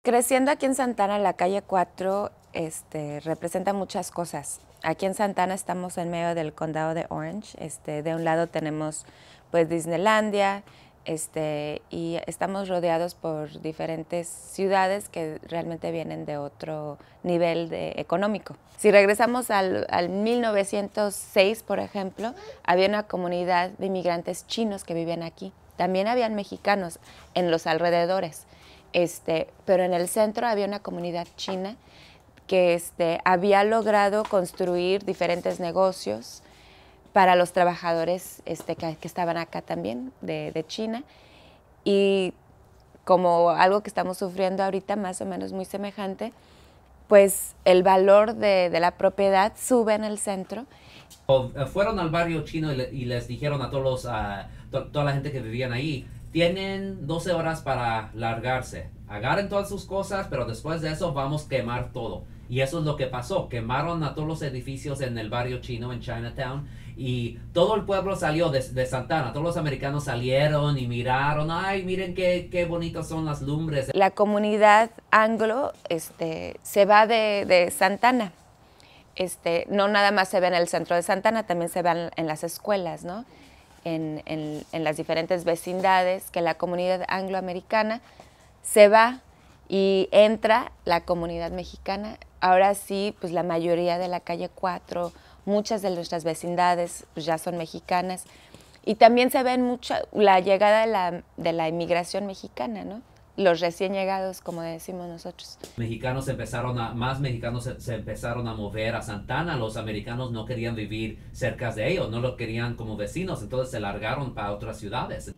Creciendo aquí en Santana, la calle 4 representa muchas cosas. Aquí en Santana estamos en medio del condado de Orange. De un lado tenemos pues Disneylandia, y estamos rodeados por diferentes ciudades que realmente vienen de otro nivel económico. Si regresamos al 1906, por ejemplo, había una comunidad de inmigrantes chinos que vivían aquí. También habían mexicanos en los alrededores. Pero en el centro había una comunidad china que había logrado construir diferentes negocios para los trabajadores que estaban acá también de China. Y como algo que estamos sufriendo ahorita, más o menos muy semejante, pues el valor de la propiedad sube en el centro. Fueron al barrio chino y les dijeron a todos toda la gente que vivían ahí, tienen 12 horas para largarse. Agarren todas sus cosas, pero después de eso vamos a quemar todo. Y eso es lo que pasó. Quemaron a todos los edificios en el barrio chino, en Chinatown. Y todo el pueblo salió de Santana. Todos los americanos salieron y miraron. Ay, miren qué bonitas son las lumbres. La comunidad anglo se va de Santana. No nada más se ve en el centro de Santana, también se ve en las escuelas, ¿no? En las diferentes vecindades, que la comunidad angloamericana se va y entra la comunidad mexicana. Ahora sí, pues la mayoría de la calle 4, muchas de nuestras vecindades pues ya son mexicanas. Y también se ve mucho la llegada de la inmigración mexicana, ¿no? Los recién llegados, como decimos nosotros. Más mexicanos se empezaron a mover a Santana. Los americanos no querían vivir cerca de ellos, no lo querían como vecinos, entonces se largaron para otras ciudades.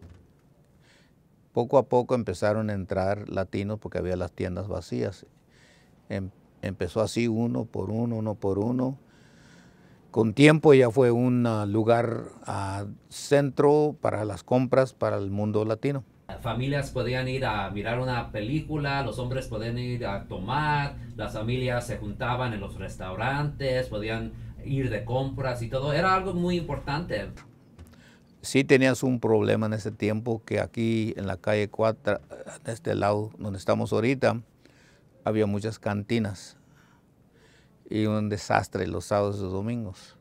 Poco a poco empezaron a entrar latinos porque había las tiendas vacías. Empezó así uno por uno. Con tiempo ya fue un lugar centro para las compras para el mundo latino. Familias podían ir a mirar una película, los hombres podían ir a tomar, las familias se juntaban en los restaurantes, podían ir de compras y todo. Era algo muy importante. Sí tenías un problema en ese tiempo, que aquí en la calle 4, de este lado donde estamos ahorita, había muchas cantinas y un desastre los sábados y los domingos.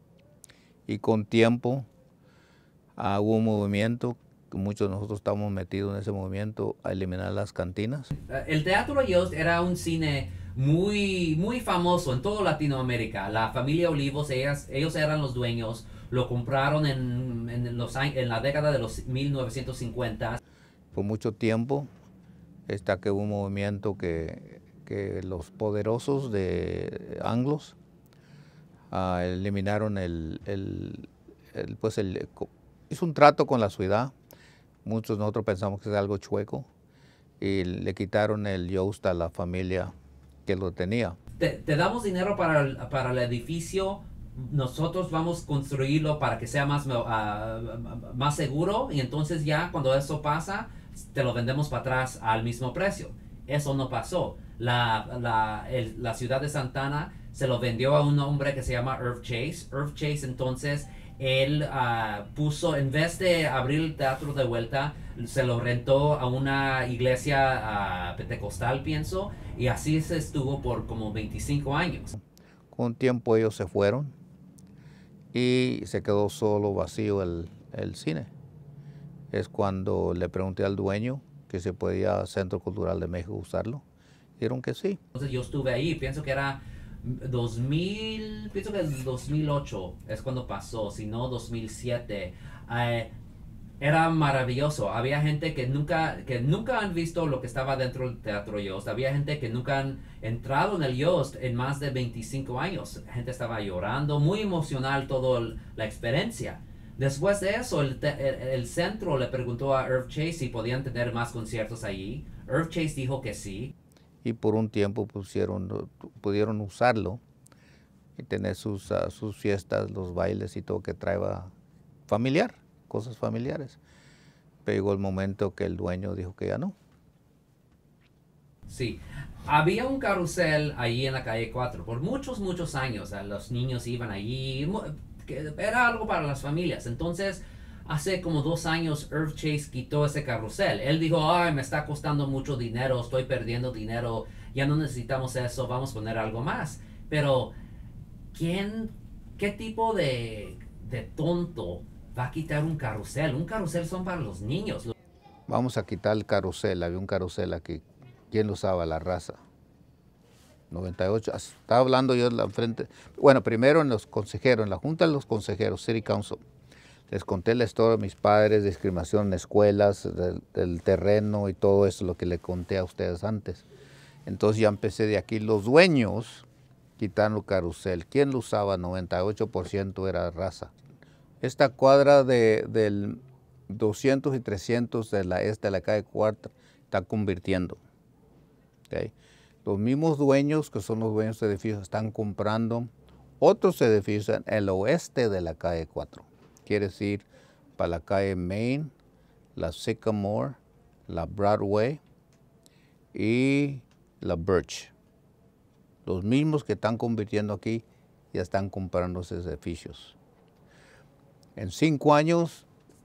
Y con tiempo hubo un movimiento, que muchos de nosotros estamos metidos en ese movimiento, a eliminar las cantinas. El Teatro Yost era un cine muy famoso en toda Latinoamérica. La familia Olivos, ellos eran los dueños, lo compraron en la década de los 1950. Por mucho tiempo, hasta que hubo un movimiento que los poderosos de anglos eliminaron hizo un trato con la ciudad. Muchos de nosotros pensamos que es algo chueco y le quitaron el Yost a la familia que lo tenía. Te damos dinero para el edificio, nosotros vamos a construirlo para que sea más seguro, y entonces ya cuando eso pasa, te lo vendemos para atrás al mismo precio. Eso no pasó. La ciudad de Santana se lo vendió a un hombre que se llama Irv Chase. Irv Chase entonces, él en vez de abrir el teatro de vuelta, se lo rentó a una iglesia pentecostal, pienso, y así se estuvo por como 25 años. Con tiempo ellos se fueron y se quedó solo, vacío el cine. Es cuando le pregunté al dueño que se podía Centro Cultural de México usarlo. Dijeron que sí. Entonces yo estuve ahí, pienso que era 2008 es cuando pasó, si no 2007. Era maravilloso. Había gente que nunca han visto lo que estaba dentro del Teatro Yost. Había gente que nunca han entrado en el Yost en más de 25 años. La gente estaba llorando, muy emocional toda la experiencia. Después de eso, el centro le preguntó a Irv Chase si podían tener más conciertos allí. Irv Chase dijo que sí. Y por un tiempo pudieron usarlo y tener sus fiestas, los bailes y todo que traía familiar, cosas familiares. Pero llegó el momento que el dueño dijo que ya no. Sí, había un carrusel allí en la calle 4 por muchos años. Los niños iban allí, era algo para las familias. Entonces hace como 2 años Irv Chase quitó ese carrusel. Él dijo, ay, me está costando mucho dinero, estoy perdiendo dinero, ya no necesitamos eso, vamos a poner algo más. Pero, ¿qué tipo de tonto va a quitar un carrusel? Un carrusel son para los niños. Vamos a quitar el carrusel, había un carrusel aquí. ¿Quién lo usaba? La raza. 98, estaba hablando yo en la frente, bueno, primero en los consejeros, en la junta de los consejeros, City Council. Les conté la historia de mis padres, discriminación en escuelas, del terreno y todo eso, lo que le conté a ustedes antes. Entonces ya empecé de aquí. Los dueños quitaron el carrusel. ¿Quién lo usaba? 98% era raza. Esta cuadra del 200 y 300 de la calle Cuarta está convirtiendo. ¿Okay? Los mismos dueños, que son los dueños de edificios, están comprando otros edificios en el oeste de la calle 4. Quiere decir, para la calle Main, la Sycamore, la Broadway y la Birch. Los mismos que están convirtiendo aquí ya están comprando esos edificios. En 5 años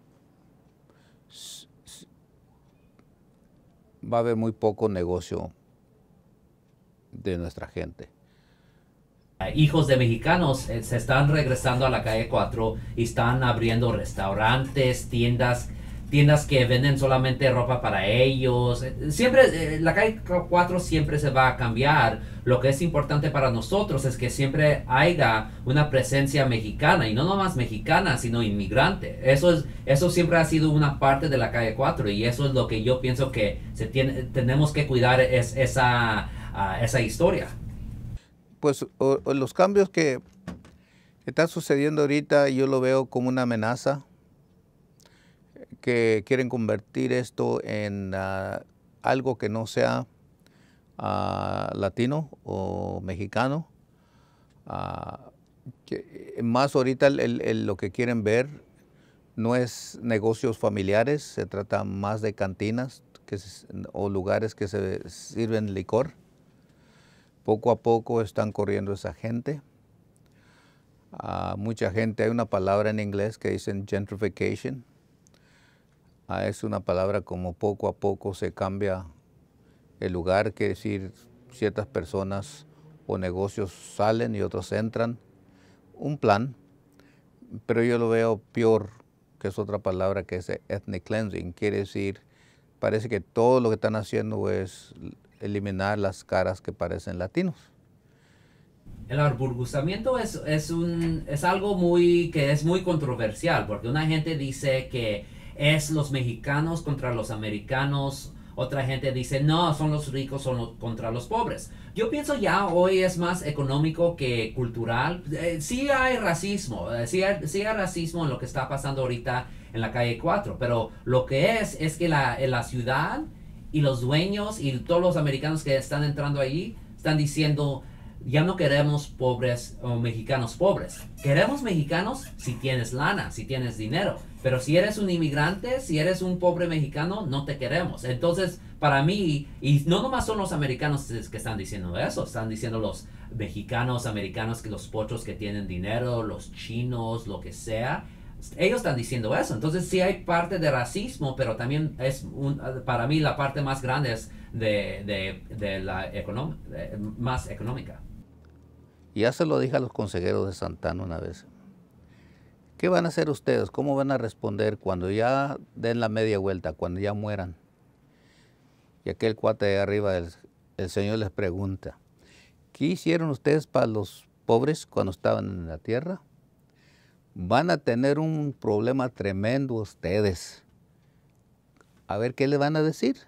va a haber muy poco negocio de nuestra gente. Hijos de mexicanos se están regresando a la calle 4 y están abriendo restaurantes, tiendas que venden solamente ropa para ellos. Siempre, la calle 4 siempre se va a cambiar. Lo que es importante para nosotros es que siempre haya una presencia mexicana, y no nomás mexicana, sino inmigrante. Eso siempre ha sido una parte de la calle 4, y eso es lo que yo pienso que tenemos que cuidar, esa historia. Pues los cambios que están sucediendo ahorita, yo lo veo como una amenaza, que quieren convertir esto en algo que no sea latino o mexicano. Más ahorita lo que quieren ver no es negocios familiares, se trata más de cantinas o lugares que se sirven licor. Poco a poco están corriendo esa gente. Mucha gente, hay una palabra en inglés que dicen gentrification. Es una palabra como poco a poco se cambia el lugar, quiere decir ciertas personas o negocios salen y otros entran. Un plan, pero yo lo veo peor, que es otra palabra que es ethnic cleansing. Quiere decir, parece que todo lo que están haciendo es eliminar las caras que parecen latinos. El aburguzamiento es algo que es muy controversial, porque una gente dice que es los mexicanos contra los americanos, otra gente dice no, son los ricos contra los pobres. Yo pienso ya hoy es más económico que cultural. Sí hay racismo, sí hay racismo en lo que está pasando ahorita en la calle 4, pero lo que es que la ciudad y los dueños y todos los americanos que están entrando ahí están diciendo, ya no queremos pobres o mexicanos pobres. Queremos mexicanos si tienes lana, si tienes dinero. Pero si eres un inmigrante, si eres un pobre mexicano, no te queremos. Entonces, para mí, y no nomás son los americanos que están diciendo eso, están diciendo los mexicanos, americanos, que los pochos que tienen dinero, los chinos, lo que sea. Ellos están diciendo eso. Entonces sí hay parte de racismo, pero también para mí la parte más grande es de la más económica. Ya se lo dije a los consejeros de Santana una vez. ¿Qué van a hacer ustedes? ¿Cómo van a responder cuando ya den la media vuelta, cuando ya mueran? Y aquel cuate de arriba, el Señor les pregunta, ¿qué hicieron ustedes para los pobres cuando estaban en la tierra? Van a tener un problema tremendo ustedes. A ver qué le van a decir.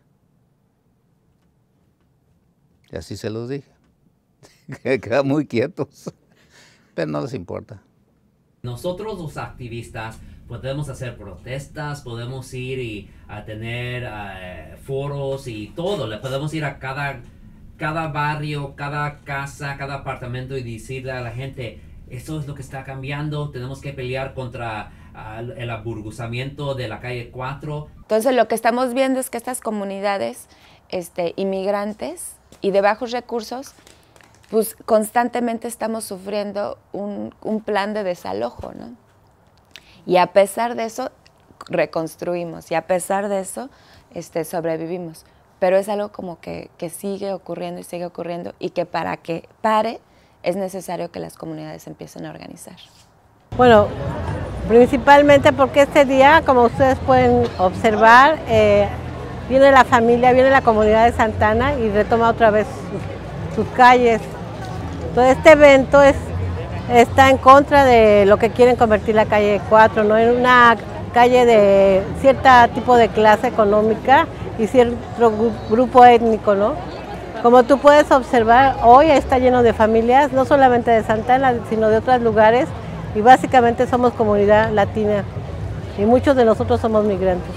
Y así se los dije. Quedan muy quietos, pero no les importa. Nosotros los activistas podemos hacer protestas, podemos ir a tener foros y todo. Le podemos ir a cada barrio, cada casa, cada apartamento y decirle a la gente, eso es lo que está cambiando, tenemos que pelear contra el aburguzamiento de la calle 4. Entonces lo que estamos viendo es que estas comunidades inmigrantes y de bajos recursos, pues constantemente estamos sufriendo un plan de desalojo, ¿no? Y a pesar de eso, reconstruimos y a pesar de eso sobrevivimos. Pero es algo como que sigue ocurriendo y sigue ocurriendo y que para que pare es necesario que las comunidades empiecen a organizar. Bueno, principalmente porque este día, como ustedes pueden observar, viene la familia, viene la comunidad de Santa Ana y retoma otra vez sus calles. Entonces este evento está en contra de lo que quieren convertir la calle 4, ¿no? En una calle de cierto tipo de clase económica y cierto grupo étnico, ¿no? Como tú puedes observar, hoy está lleno de familias, no solamente de Santa Ana, sino de otros lugares, y básicamente somos comunidad latina y muchos de nosotros somos migrantes.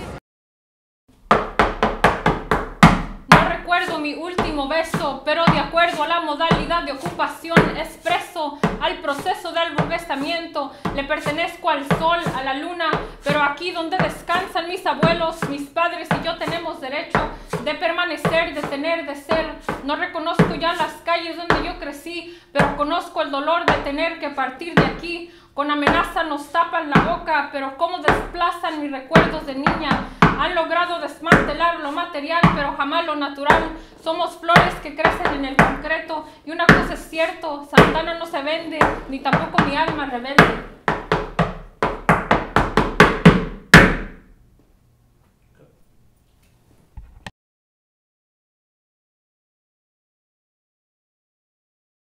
No recuerdo mi último beso, pero de acuerdo a la modalidad de ocupación expreso al proceso de alburguesamiento, le pertenezco al sol, a la luna, pero aquí donde descansan mis abuelos, mis padres y yo tenemos derecho de permanecer, de tener, de ser. No reconozco ya las calles donde yo crecí, pero conozco el dolor de tener que partir de aquí. Con amenaza nos tapan la boca, pero cómo desplazan mis recuerdos de niña. Han logrado desmantelar lo material, pero jamás lo natural. Somos flores que crecen en el concreto. Y una cosa es cierto, Santa Ana no se vende, ni tampoco mi alma rebelde.